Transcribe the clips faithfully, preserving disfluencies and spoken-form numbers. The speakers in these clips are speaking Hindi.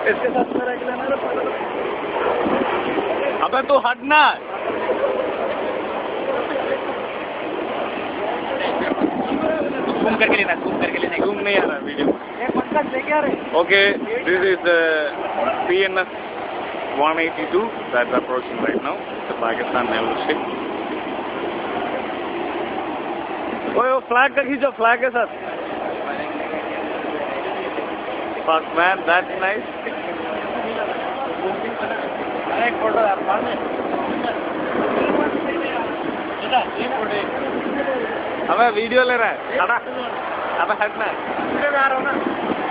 इसके साथ मेरा एक लेना। अबे तू हटना। घूम करके लेना, घूम करके लेना। घूम नहीं आ रहा वीडियो। एक पंकज लेके आ रहे। Okay, this is P N S one eighty-two that's approaching right now. The Pakistan naval ship. ओए वो फ्लैग का खींचो, फ्लैग के साथ। Fuck man, that's nice. एक फोटो यार मारने। अबे वीडियो ले रहा है, हटा। अबे हटना। वीडियो में आ रहा हूँ ना।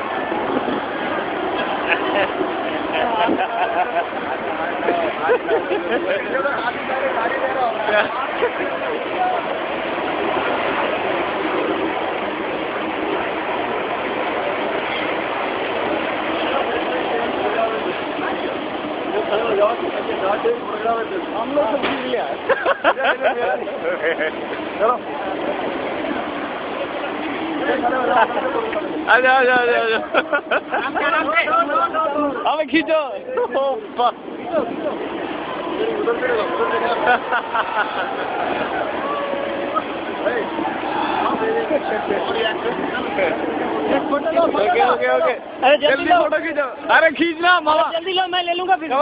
हम लोग सब सीख लिया। चलो आजा आजा आजा आजा। अबे खींचो। Okay okay okay. अरे जल्दी लो, फोटो खींचो। अरे खींचना मामा। जल्दी लो, मैं ले लूंगा फिर।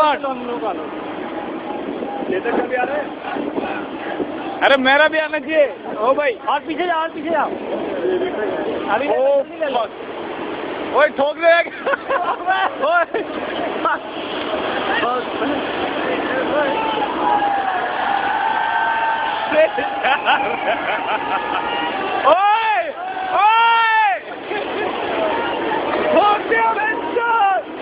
लेते कभी आ रहे। अरे मेरा भी आना चाहिए। ओ भाई और पीछे जाओ, और पीछे जाओ। अभी ओ ओए ठोक दे। ओए ओए ओए ठोक दिया बच्चा।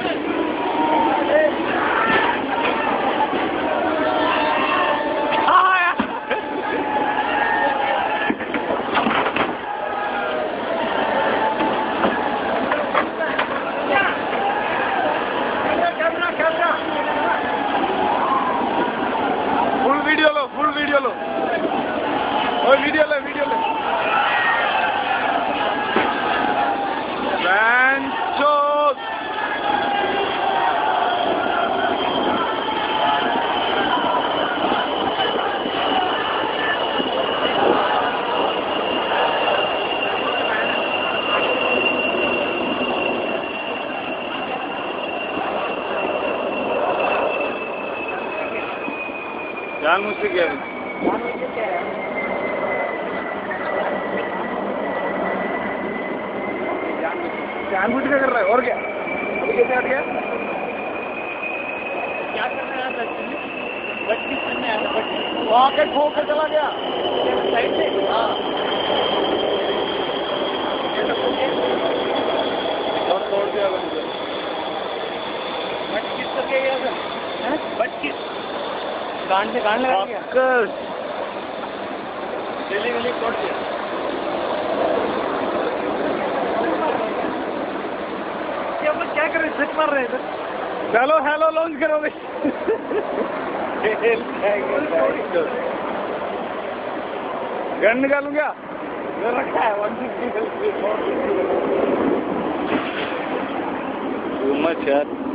फुल वीडियो लो, फुल वीडियो लो। और वीडियो ले, वीडियो ले। बैंचोस। जान मुझसे क्या है? जानबूझ के कर रहा है और क्या? अभी कैसे हट गया? क्या करना है? बच्ची करना है। वो आके ठोक के चला गया साइड से। हाँ। और तोड़ दिया मुझे। बच किस करके गया सर? बच किस? गांड से गांड लगा दिया। गली गली तोड़ दिया। क्या कर रहे? स्विच मार रहे हैं। चलो हेलो लॉन्च करोगे। गन निकालूं क्या? रखा है वन फिफ्टी। मच यार।